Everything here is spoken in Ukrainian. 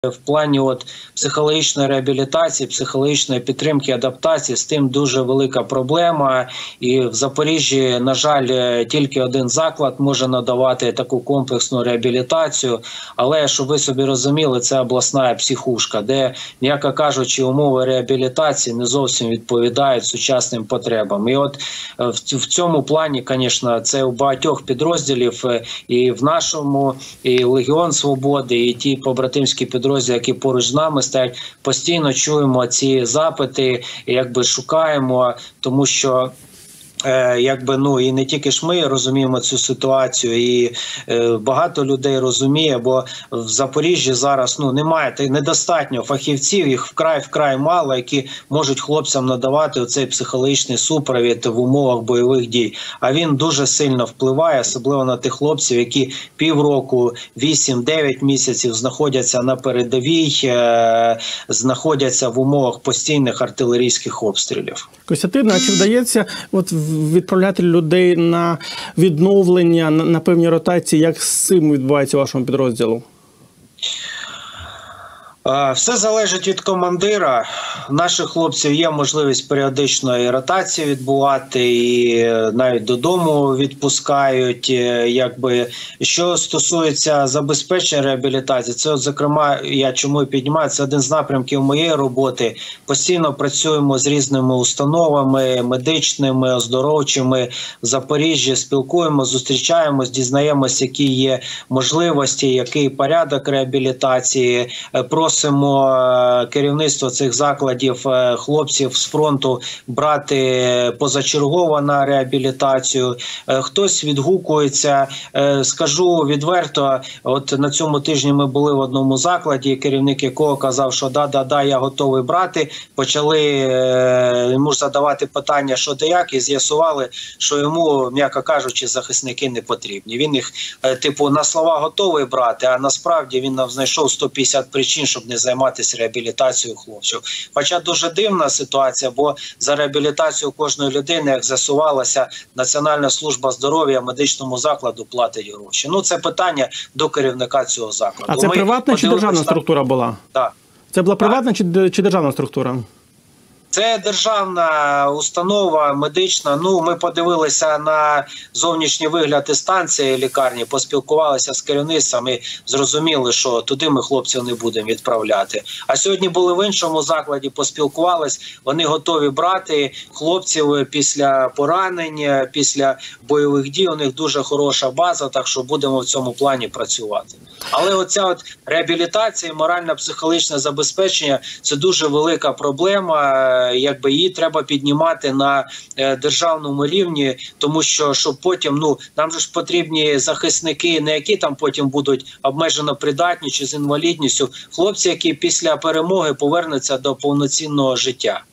В плані психологічної реабілітації, психологічної підтримки, адаптації з тим дуже велика проблема. І в Запоріжжі, на жаль, тільки один заклад може надавати таку комплексну реабілітацію. Але, щоб ви собі розуміли, це обласна психушка, де, м'яко кажучи, умови реабілітації не зовсім відповідають сучасним потребам. І в цьому плані, звісно, це у багатьох підрозділів, і в нашому, і Легіон Свободи, і ті побратимські підрозділи, які поруч з нами стоять, постійно чуємо ці запити, шукаємо, тому що і не тільки ж ми розуміємо цю ситуацію, і багато людей розуміє, бо в Запоріжжі зараз немає, недостатньо фахівців, їх вкрай мало, які можуть хлопцям надавати оцей психологічний супровід в умовах бойових дій. А він дуже сильно впливає, особливо на тих хлопців, які півроку, 8-9 місяців знаходяться на передовій, знаходяться в умовах постійних артилерійських обстрілів. Костянтин, а чи вдається відправляти людей на відновлення, на певні ротації? Як з цим відбувається у вашому підрозділу? Все залежить від командира. Наших хлопців є можливість періодичної ротації відбувати, і навіть додому відпускають. Що стосується забезпечення реабілітації, це, зокрема, я чому і піднімаю, це один з напрямків моєї роботи. Постійно працюємо з різними установами, медичними, оздоровчими в Запоріжжі, спілкуємося, зустрічаємось, дізнаємось, які є можливості, який порядок реабілітації. Просимо керівництво цих закладів, хлопців з фронту брати позачергово на реабілітацію. Хтось відгукується. Скажу відверто, на цьому тижні ми були в одному закладі, керівник якого казав, що да, я готовий брати. Почали йому задавати питання, що де як, і з'ясували, що йому, м'яко кажучи, захисники не потрібні. Він їх, на слова готовий брати, а насправді він нам знайшов 150 причин, щоб не займатися реабілітацією хлопців. Хоча дуже дивна ситуація, бо за реабілітацію кожної людини, як з'ясувалося, Національна служба здоров'я медичному закладу платить гроші. Це питання до керівника цього закладу. А це приватна чи державна структура була? Так. Це була приватна чи державна структура? Це державна установа медична. Ми подивилися на зовнішній вигляд і станції лікарні, поспілкувалися з керівництвом і зрозуміли, що туди ми хлопців не будемо відправляти. А сьогодні були в іншому закладі, поспілкувалися, вони готові брати хлопців після поранень, після бойових дій. У них дуже хороша база, так що будемо в цьому плані працювати. Але оця реабілітація, морально-психологічне забезпечення – це дуже велика проблема. Її треба піднімати на державному рівні, тому що щоб потім, нам же ж потрібні захисники, не які там потім будуть обмежено придатні чи з інвалідністю, хлопці, які після перемоги повернуться до повноцінного життя.